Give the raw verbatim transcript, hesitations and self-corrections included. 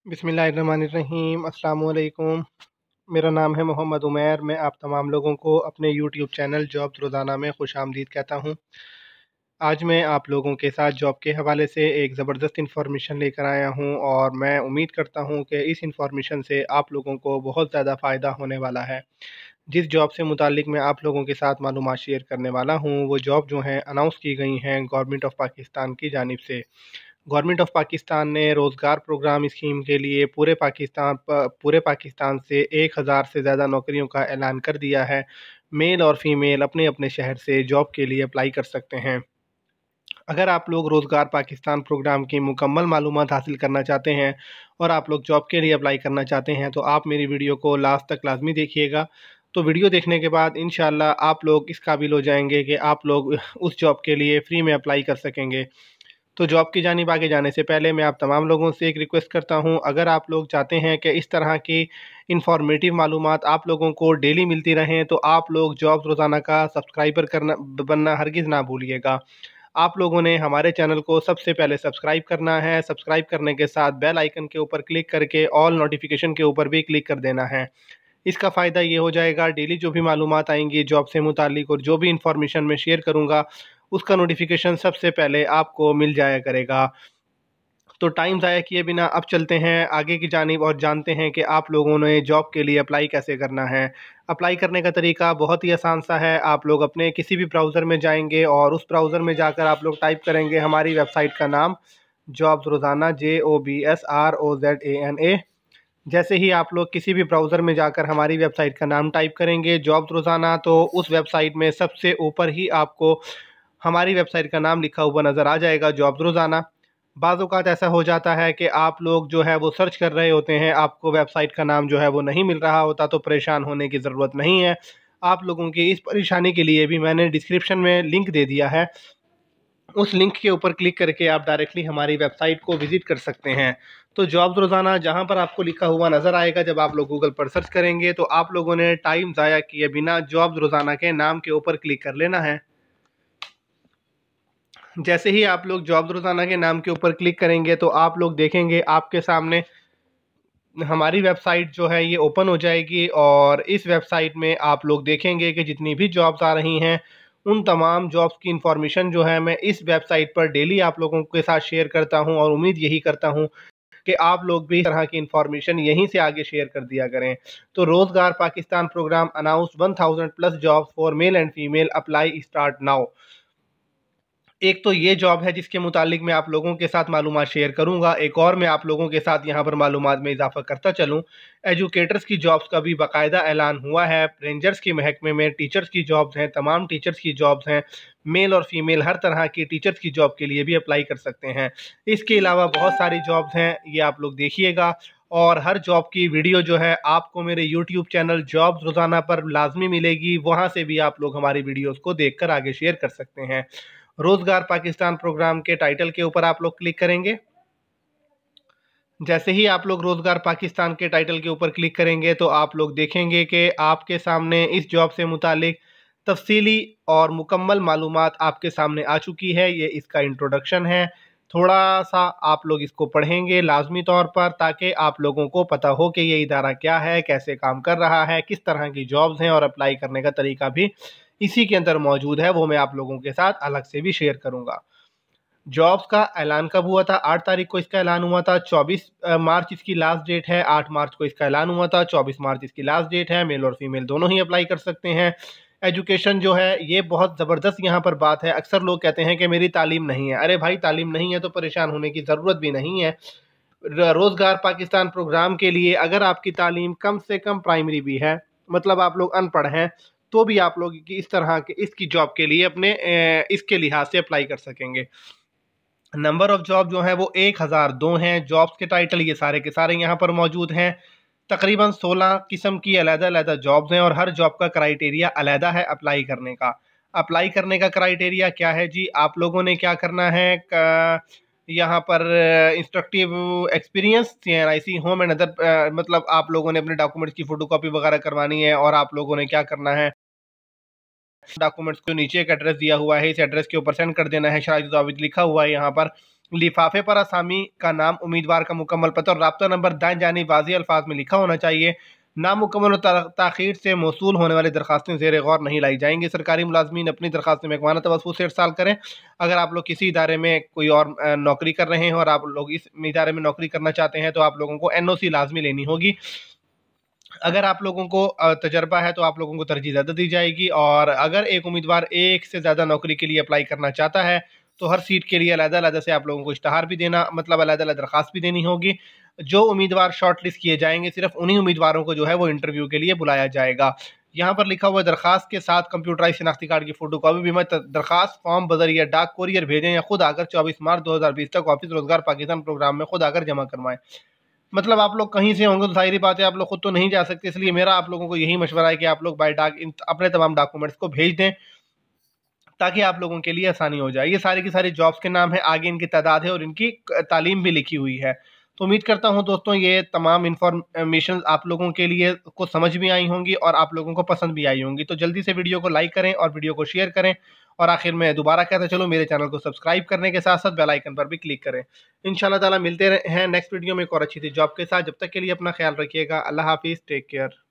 बिस्मिल्लाहिर्रहमानिर्रहीम अस्सलाम वालेकुम। मेरा नाम है मोहम्मद उमैर। मैं आप तमाम लोगों को अपने यूट्यूब चैनल जॉब्स रोज़ाना में खुशामदीद कहता हूँ। आज मैं आप लोगों के साथ जॉब के हवाले से एक ज़बरदस्त इन्फॉर्मेशन लेकर आया हूँ और मैं उम्मीद करता हूँ कि इस इन्फॉर्मेशन से आप लोगों को बहुत ज़्यादा फ़ायदा होने वाला है। जिस जॉब से मुताल्लिक मैं आप लोगों के साथ मालूमात शेयर करने वाला हूँ, वो जॉब जो हैं अनाउंस की गई हैं गवर्नमेंट ऑफ़ पाकिस्तान की जानिब से। गवर्नमेंट ऑफ़ पाकिस्तान ने रोज़गार प्रोग्राम स्कीम के लिए पूरे पाकिस्तान प पूरे पाकिस्तान से एक हज़ार से ज़्यादा नौकरियों का ऐलान कर दिया है। मेल और फ़ीमेल अपने-अपने शहर से जॉब के लिए अप्लाई कर सकते हैं। अगर आप लोग रोज़गार पाकिस्तान प्रोग्राम की मुकम्मल मालूमात हासिल करना चाहते हैं और आप लोग जॉब के लिए अप्लाई करना चाहते हैं, तो आप मेरी वीडियो को लास्ट तक लाज़मी देखिएगा। तो वीडियो देखने के बाद इंशाअल्लाह आप लोग इस काबिल हो जाएँगे कि आप लोग उस जॉब के लिए फ्री में अप्लाई कर सकेंगे। तो जॉब की जानिब आगे जाने से पहले मैं आप तमाम लोगों से एक रिक्वेस्ट करता हूं, अगर आप लोग चाहते हैं कि इस तरह की इन्फॉर्मेटिव मालूमात आप लोगों को डेली मिलती रहें, तो आप लोग जॉब्स रोज़ाना का सब्सक्राइबर करना बनना हरगिज़ ना भूलिएगा। आप लोगों ने हमारे चैनल को सबसे पहले सब्सक्राइब करना है। सब्सक्राइब करने के साथ बेल आइकन के ऊपर क्लिक करके ऑल नोटिफिकेशन के ऊपर भी क्लिक कर देना है। इसका फ़ायदा ये हो जाएगा, डेली जो भी मालूमात आएंगी जॉब से मुतालिक और जो भी इंफॉर्मेशन मैं शेयर करूँगा, उसका नोटिफिकेशन सबसे पहले आपको मिल जाया करेगा। तो टाइम ज़ाया किए बिना अब चलते हैं आगे की जानिब और जानते हैं कि आप लोगों ने जॉब के लिए अप्लाई कैसे करना है। अप्लाई करने का तरीका बहुत ही आसान सा है। आप लोग अपने किसी भी ब्राउज़र में जाएंगे और उस ब्राउज़र में जाकर आप लोग टाइप करेंगे हमारी वेबसाइट का नाम, jobs Rozana, J O B S R O Z A N A. जैसे ही आप लोग किसी भी ब्राउज़र में जाकर हमारी वेबसाइट का नाम टाइप करेंगे जॉब्स रोज़ाना, तो उस वेबसाइट में सबसे ऊपर ही आपको हमारी वेबसाइट का नाम लिखा हुआ नज़र आ जाएगा, जॉब्स रोज़ाना। बाज़ औक़ात ऐसा हो जाता है कि आप लोग जो है वो सर्च कर रहे होते हैं, आपको वेबसाइट का नाम जो है वो नहीं मिल रहा होता, तो परेशान होने की ज़रूरत नहीं है। आप लोगों की इस परेशानी के लिए भी मैंने डिस्क्रिप्शन में लिंक दे दिया है। उस लिंक के ऊपर क्लिक करके आप डायरेक्टली हमारी वेबसाइट को विज़िट कर सकते हैं। तो जॉब्स रोज़ाना जहाँ पर आपको लिखा हुआ नज़र आएगा, जब आप लोग गूगल पर सर्च करेंगे तो आप लोगों ने टाइम ज़ाया किए बिना जॉब्स रोज़ाना के नाम के ऊपर क्लिक कर लेना है। जैसे ही आप लोग जॉब्स रोज़ाना के नाम के ऊपर क्लिक करेंगे तो आप लोग देखेंगे आपके सामने हमारी वेबसाइट जो है ये ओपन हो जाएगी और इस वेबसाइट में आप लोग देखेंगे कि जितनी भी जॉब्स आ रही हैं, उन तमाम जॉब्स की इन्फॉर्मेशन जो है मैं इस वेबसाइट पर डेली आप लोगों के साथ शेयर करता हूं और उम्मीद यही करता हूं कि आप लोग भी इस तरह की इन्फॉर्मेशन यहीं से आगे शेयर कर दिया करें। तो Rozgar Pakistan program announce one thousand plus jobs for male and female, apply start now. एक तो ये जॉब है जिसके मुतालिक मैं आप लोगों के साथ मालूमात शेयर करूंगा। एक और मैं आप लोगों के साथ यहाँ पर मालूमात में इजाफा करता चलूँ। एजुकेटर्स की जॉब्स का भी बाकायदा ऐलान हुआ है। रेंजर्स के महकमे में टीचर्स की जॉब्स हैं, तमाम टीचर्स की जॉब्स हैं। मेल और फीमेल हर तरह की टीचर्स की जॉब के लिए भी अप्लाई कर सकते हैं। इसके अलावा बहुत सारी जॉब्स हैं, ये आप लोग देखिएगा। और हर जॉब की वीडियो जो है आपको मेरे यूट्यूब चैनल जॉब्स रोज़ाना पर लाजमी मिलेगी। वहाँ से भी आप लोग हमारी वीडियोज़ को देख कर आगे शेयर कर सकते हैं। रोज़गार पाकिस्तान प्रोग्राम के टाइटल के ऊपर आप लोग क्लिक करेंगे। जैसे ही आप लोग रोज़गार पाकिस्तान के टाइटल के ऊपर क्लिक करेंगे तो आप लोग देखेंगे कि आपके सामने इस जॉब से मुतालिक तफसीली और मुकम्मल मालूमात आपके सामने आ चुकी है। ये इसका इंट्रोडक्शन है। थोड़ा सा आप लोग इसको पढ़ेंगे लाजमी तौर पर, ताकि आप लोगों को पता हो कि ये इदारा क्या है, कैसे काम कर रहा है, किस तरह की जॉब्स हैं और अप्लाई करने का तरीका भी इसी के अंदर मौजूद है। वो मैं आप लोगों के साथ अलग से भी शेयर करूंगा। जॉब्स का ऐलान कब हुआ था? आठ तारीख को इसका ऐलान हुआ था। चौबीस मार्च इसकी लास्ट डेट है। आठ मार्च को इसका ऐलान हुआ था। चौबीस मार्च इसकी लास्ट डेट है। मेल और फीमेल दोनों ही अप्लाई कर सकते हैं। एजुकेशन जो है ये बहुत ज़बरदस्त यहाँ पर बात है। अक्सर लोग कहते हैं कि मेरी तालीम नहीं है। अरे भाई, तालीम नहीं है तो परेशान होने की ज़रूरत भी नहीं है। रोज़गार पाकिस्तान प्रोग्राम के लिए अगर आपकी तालीम कम से कम प्राइमरी भी है, मतलब आप लोग अनपढ़ हैं, तो भी आप लोग की इस तरह के इसकी जॉब के लिए अपने इसके लिहाज से अप्लाई कर सकेंगे। नंबर ऑफ़ जॉब जो है वो एक हज़ार दो हैं। जॉब्स के टाइटल ये सारे के सारे यहाँ पर मौजूद हैं। तकरीबन सोलह किस्म की अलग-अलग जॉब्स हैं और हर जॉब का क्राइटेरिया अलग है अप्लाई करने का। अप्लाई करने का क्राइटेरिया क्या है जी? आप लोगों ने क्या करना है, यहाँ पर instructive experience, C N I C, home and other, मतलब आप लोगों ने अपने डॉक्यूमेंट्स की फ़ोटोकॉपी वगैरह करवानी है और आप लोगों ने क्या करना है, डॉक्यूमेंट्स को नीचे एक एड्रेस दिया हुआ है, इस एड्रेस के ऊपर सेंड कर देना है। शायद जाविद लिखा हुआ है यहाँ पर। लिफाफे पर आसामी का नाम, उम्मीदवार का मुकम्मल पता और राब्ता नंबर दाएं जानी वाज़ेह अल्फाज में लिखा होना चाहिए। नामुकम्मल और ताख़ीर से मौसूल होने वाली दरखास्तें ज़ेर गौर नहीं लाई जाएंगी। सरकारी मुलाजमीन अपनी दरखास्तें महकमाना तवस्सुत से इरसाल करें। अगर आप लोग किसी इदारे में कोई और नौकरी कर रहे हैं और आप लोग इस इदारे में नौकरी करना चाहते हैं तो आप लोगों को एन ओ सी लाजमी लेनी होगी। अगर आप लोगों को तजर्बा है तो आप लोगों को तरजीह ज़्यादा दी जाएगी। और अगर एक उम्मीदवार एक से ज़्यादा नौकरी के लिए अप्लाई करना चाहता है तो हर सीट के लिए अलग-अलग से आप लोगों को इश्तहार भी देना, मतलब अलग-अलग दरखास्त भी देनी होगी। जो उम्मीदवार शॉर्ट लिस्ट किए जाएंगे सिर्फ उन्हीं उम्मीदवारों को जो है वो इंटरव्यू के लिए बुलाया जाएगा। यहाँ पर लिखा हुआ दरखास्त के साथ कंप्यूटराइज शनाख्ती कार्ड की फोटो कॉपी भी मत दरखास्त फॉर्म बजरिया डाक कोरियर भेजें या खुद आकर चौबीस मार्च दो हज़ार बीस तक ऑफिस रोजगार पाकिस्तान प्रोग्राम में खुद आकर जमा करवाएं। मतलब आप लोग कहीं से होंगे तो जाहिर बात है आप लोग खुद तो नहीं जा सकते, इसलिए मेरा आप लोगों को यही मशवरा है कि आप लोग बाय डाक इन अपने तमाम डॉक्यूमेंट्स को भेज दें ताकि आप लोगों के लिए आसानी हो जाए। ये सारी की सारी जॉब्स के नाम है, आगे इनकी तादाद है और इनकी तालीम भी लिखी हुई है। तो उम्मीद करता हूँ दोस्तों ये तमाम इंफॉर्मेशन आप लोगों के लिए को समझ भी आई होंगी और आप लोगों को पसंद भी आई होंगी। तो जल्दी से वीडियो को लाइक करें और वीडियो को शेयर करें। और आखिर में दोबारा कहता चलो मेरे चैनल को सब्सक्राइब करने के साथ साथ बेल आइकन पर भी क्लिक करें। इंशाल्लाह ताला मिलते हैं नेक्स्ट वीडियो में एक और अच्छी सी जॉब के साथ। जब तक के लिए अपना ख्याल रखिएगा। अल्लाह हाफिज़, टेक केयर।